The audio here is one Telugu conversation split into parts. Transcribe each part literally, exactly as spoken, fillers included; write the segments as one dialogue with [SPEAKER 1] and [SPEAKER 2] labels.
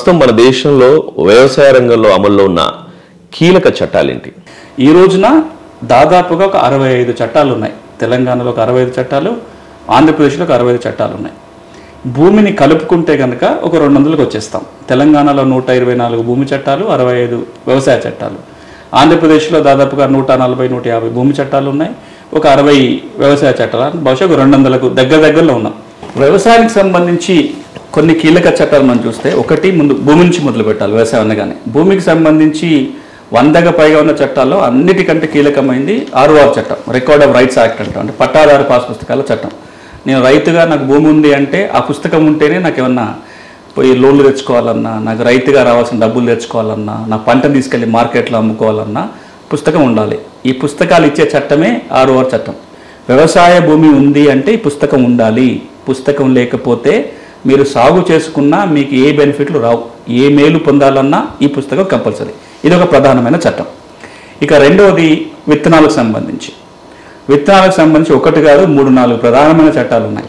[SPEAKER 1] ప్రస్తుతం మన దేశంలో వ్యవసాయ రంగంలో అమల్లో ఉన్న కీలక చట్టాలేంటి?
[SPEAKER 2] ఈ రోజున దాదాపుగా ఒక అరవై ఐదు చట్టాలు ఉన్నాయి. తెలంగాణలో ఒక అరవై ఐదు చట్టాలు, ఆంధ్రప్రదేశ్లో ఒక అరవై ఐదు చట్టాలు ఉన్నాయి. భూమిని కలుపుకుంటే కనుక ఒక రెండు వందలకు వచ్చేస్తాం. తెలంగాణలో నూట ఇరవై నాలుగు భూమి చట్టాలు, అరవై ఐదు వ్యవసాయ చట్టాలు. ఆంధ్రప్రదేశ్లో దాదాపుగా నూట నలభై నూట యాభై భూమి చట్టాలు ఉన్నాయి, ఒక అరవై వ్యవసాయ చట్టాలు. బహుశా ఒక రెండు వందలకు దగ్గర దగ్గరలో ఉన్నాం. వ్యవసాయానికి సంబంధించి కొన్ని కీలక చట్టాలు మనం చూస్తే, ఒకటి ముందు భూమి నుంచి మొదలు పెట్టాలి. వ్యవసాయం అనగానే భూమికి సంబంధించి వందగా పైగా ఉన్న చట్టాల్లో అన్నిటికంటే కీలకమైంది ఆర్ఓఆర్ చట్టం, రికార్డ్ ఆఫ్ రైట్స్ యాక్ట్ అంటాం, అంటే పట్టాదారు పాస్ పుస్తకాల చట్టం. నేను రైతుగా నాకు భూమి ఉంది అంటే ఆ పుస్తకం ఉంటేనే నాకు ఏమన్నా పోయి లోన్లు తెచ్చుకోవాలన్నా, నాకు రైతుగా రావాల్సిన డబ్బులు తెచ్చుకోవాలన్నా, నా పంట తీసుకెళ్ళి మార్కెట్లో అమ్ముకోవాలన్నా పుస్తకం ఉండాలి. ఈ పుస్తకాలు ఇచ్చే చట్టమే ఆర్ఓఆర్ చట్టం. వ్యవసాయ భూమి ఉంది అంటే ఈ పుస్తకం ఉండాలి. పుస్తకం లేకపోతే మీరు సాగు చేసుకున్నా మీకు ఏ బెనిఫిట్లు రావు. ఏ మేలు పొందాలన్నా ఈ పుస్తకం కంపల్సరీ. ఇది ఒక ప్రధానమైన చట్టం. ఇక రెండవది విత్తనాలకు సంబంధించి విత్తనాలకు సంబంధించి ఒకటి కాదు మూడు నాలుగు ప్రధానమైన చట్టాలు ఉన్నాయి.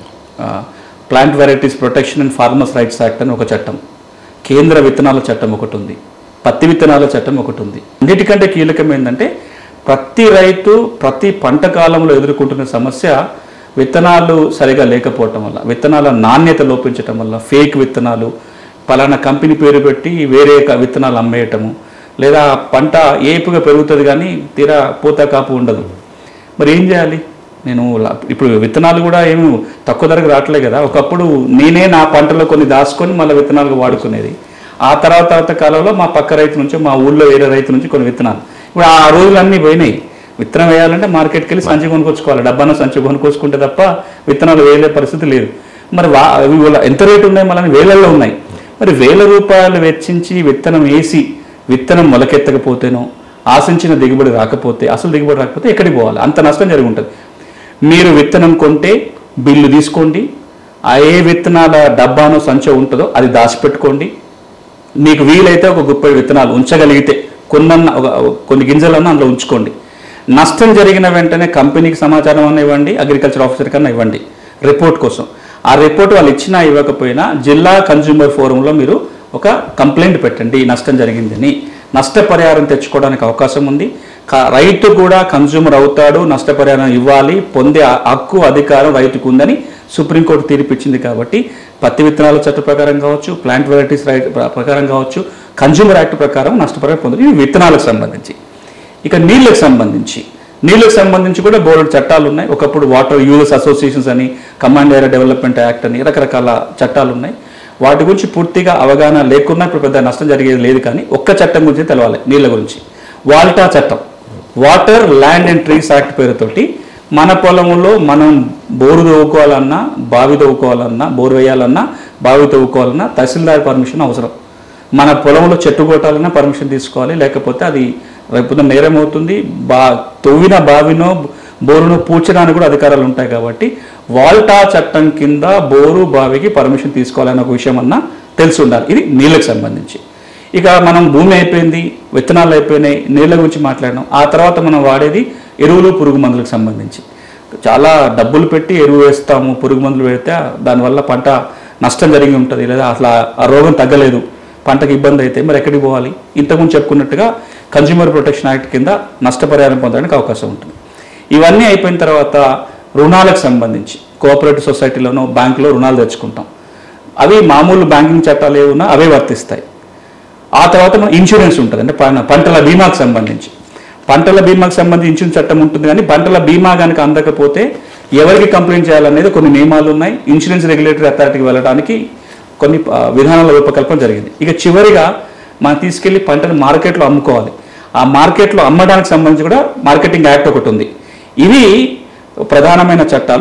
[SPEAKER 2] Plant varieties protection and farmers rights act అని ఒక చట్టం, కేంద్ర విత్తనాల చట్టం ఒకటి ఉంది, పత్తి విత్తనాల చట్టం ఒకటి ఉంది. అన్నిటికంటే కీలకం ఏంటంటే ప్రతి రైతు ప్రతి పంట కాలంలో ఎదుర్కొంటున్న సమస్య విత్తనాలు సరిగా లేకపోవటం వల్ల, విత్తనాల నాణ్యత లోపించటం వల్ల, ఫేక్ విత్తనాలు, పలానా కంపెనీ పేరు పెట్టి వేరే విత్తనాలు అమ్మేయటము, లేదా పంట ఏపుగా పెరుగుతుంది కానీ తీరా పూత కాపు ఉండదు. మరి ఏం చేయాలి? నేను ఇప్పుడు విత్తనాలు కూడా ఏమి తక్కువ ధరకు రావట్లేదు కదా. ఒకప్పుడు నేనే నా పంటలో కొన్ని దాచుకొని మళ్ళీ విత్తనాలుగా వాడుకునేది. ఆ తర్వాత తర్వాత కాలంలో మా పక్క రైతు నుంచి, మా ఊళ్ళో వేరే రైతు నుంచి కొన్ని విత్తనాలు. ఇప్పుడు ఆ రోజులన్నీ పోయినాయి. విత్తనం వేయాలంటే మార్కెట్కి వెళ్ళి సంచి కొనుక్కొచ్చుకోవాలి, డబ్బాను సంచి కొనుక్కొచ్చుకుంటే తప్ప విత్తనాలు వేయలే పరిస్థితి లేదు. మరి వా ఎంత రేటు ఉన్నాయి? మళ్ళీ వేలల్లో ఉన్నాయి. మరి వేల రూపాయలు వెచ్చించి విత్తనం వేసి విత్తనం మొలకెత్తకపోతేనో, ఆశించిన దిగుబడి రాకపోతే, అసలు దిగుబడి రాకపోతే ఎక్కడికి పోవాలి? అంత నష్టం జరిగి ఉంటుంది. మీరు విత్తనం కొంటే బిల్లు తీసుకోండి, ఆ ఏ విత్తనాల డబ్బానో సంచో ఉంటుందో అది దాచిపెట్టుకోండి. మీకు వీలైతే ఒక ముప్పై విత్తనాలు ఉంచగలిగితే కొన్న కొన్ని గింజలన్నా అందులో ఉంచుకోండి. నష్టం జరిగిన వెంటనే కంపెనీకి సమాచారం అన్న ఇవ్వండి, అగ్రికల్చర్ ఆఫీసర్ కన్నా ఇవ్వండి రిపోర్ట్ కోసం. ఆ రిపోర్ట్ వాళ్ళు ఇచ్చినా ఇవ్వకపోయినా జిల్లా కన్జ్యూమర్ ఫోరంలో మీరు ఒక కంప్లైంట్ పెట్టండి, నష్టం జరిగిందని. నష్టపరిహారం తెచ్చుకోవడానికి అవకాశం ఉంది. రైతు కూడా కన్జ్యూమర్ అవుతాడు, నష్టపరిహారం ఇవ్వాలి, పొందే హక్కు అధికారం రైతుకు ఉందని సుప్రీంకోర్టు తీర్పిచ్చింది. కాబట్టి పత్తి విత్తనాల చట్ట ప్రకారం కావచ్చు, ప్లాంట్ వెరైటీస్ రైట్ ప్రకారం కావచ్చు, కన్జ్యూమర్ యాక్ట్ ప్రకారం నష్టపరిహారం పొందాలి. ఇవి విత్తనాలకు సంబంధించి. ఇక నీళ్ళకు సంబంధించి నీళ్ళకు సంబంధించి కూడా బోర్డు చట్టాలు ఉన్నాయి. ఒకప్పుడు వాటర్ యూజర్స్ అసోసియేషన్స్ అని, కమాండ్ ఏరియా డెవలప్మెంట్ యాక్ట్ అని రకరకాల చట్టాలు ఉన్నాయి. వాటి గురించి పూర్తిగా అవగాహన లేకున్నా ఇప్పుడు పెద్ద నష్టం జరిగేది లేదు. కానీ ఒక్క చట్టం గురించి తెలవాలి, నీళ్ళ గురించి. వాల్టా చట్టం, water land and trees act పేరుతోటి మన పొలంలో మనం బోరు తవ్వుకోవాలన్నా, బావి తవ్వుకోవాలన్నా, బోరు వేయాలన్నా, బావి తవ్వుకోవాలన్నా తహసీల్దార్ పర్మిషన్ అవసరం. మన పొలంలో చెట్టు కొట్టాలన్నా పర్మిషన్ తీసుకోవాలి, లేకపోతే అది రేపు నేరం అవుతుంది. బా తవ్విన బావినో బోరును పూడ్చడానికి కూడా అధికారాలు ఉంటాయి. కాబట్టి వాల్టా చట్టం కింద బోరు బావికి పర్మిషన్ తీసుకోవాలనే ఒక విషయం అన్నా తెలిసి ఉండాలి. ఇది నీళ్ళకి సంబంధించి. ఇక మనం భూమి అయిపోయింది, విత్తనాలు అయిపోయినాయి, నీళ్ళ గురించి మాట్లాడినాం. ఆ తర్వాత మనం వాడేది ఎరువులు, పురుగు మందులకు సంబంధించి. చాలా డబ్బులు పెట్టి ఎరువు వేస్తాము, పురుగు మందులు పెడితే దానివల్ల పంట నష్టం జరిగి ఉంటుంది, లేదా అసలు ఆ రోగం తగ్గలేదు, పంటకు ఇబ్బంది అయితే మరి ఎక్కడికి పోవాలి? ఇంతకుముందు చెప్పుకున్నట్టుగా కన్జ్యూమర్ ప్రొటెక్షన్ యాక్ట్ కింద నష్టపరిహారం పొందడానికి అవకాశం ఉంటుంది. ఇవన్నీ అయిపోయిన తర్వాత రుణాలకు సంబంధించి కోఆపరేటివ్ సొసైటీలోనో బ్యాంకులో రుణాలు తెచ్చుకుంటాం. అవి మామూలు బ్యాంకింగ్ చట్టాలు ఏమున్నా అవే వర్తిస్తాయి. ఆ తర్వాత మన ఇన్సూరెన్స్ ఉంటుంది, అంటే పంటల బీమాకు సంబంధించి. పంటల బీమాకు సంబంధించి ఇన్సూరెన్స్ చట్టం ఉంటుంది. కానీ పంటల బీమా కనుక అందకపోతే ఎవరికి కంప్లైంట్ చేయాలనేది కొన్ని నియమాలు ఉన్నాయి. ఇన్సూరెన్స్ రెగ్యులేటరీ అథారిటీకి వెళ్ళడానికి కొన్ని విధానాల రూపకల్పన జరిగింది. ఇక చివరిగా మనం తీసుకెళ్లి పంటను మార్కెట్లో అమ్ముకోవాలి. ఆ మార్కెట్లో అమ్మడానికి సంబంధించి కూడా మార్కెటింగ్ యాక్ట్ ఒకటి ఉంది. ఇవి ప్రధానమైన చట్టాలు.